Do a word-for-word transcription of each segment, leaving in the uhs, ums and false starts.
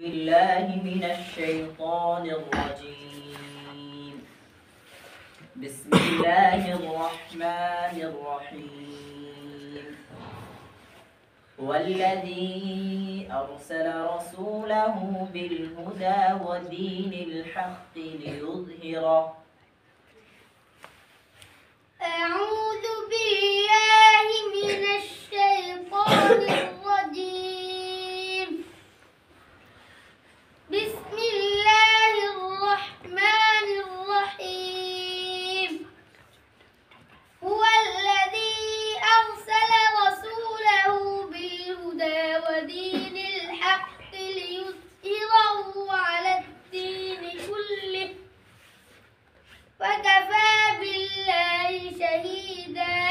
بالله من الشيطان الرجيم. بسم الله الرحمن الرحيم. والذي أرسل رسوله بالهدى ودين الحق ليظهره أعوذ بالله من الشيطان الرجيم. بسم الله الرحمن الرحيم. هو الذي أرسل رسوله بالهدى ودين الحق ليظهره على الدين كله وكفى بالله شهيدا.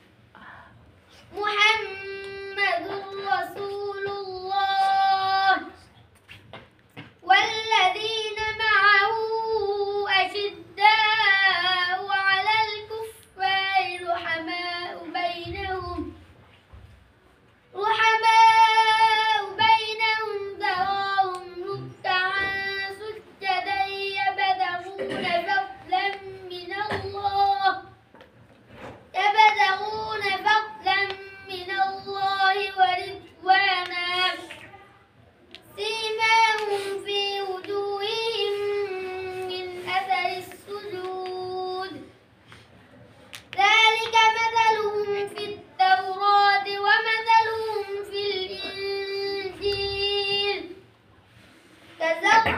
محمد رسول الله والذين معه أشداء على الكفار رحماء بينهم رحماء بينهم تراهم ركعا سجدا يبتغون فضلا من الله يبتغون فضلا من الله ورضوانا. سيماهم في وجوههم من أثر السجود ذلك مثلهم في التوراة ومثلهم في الإنجيل كزرع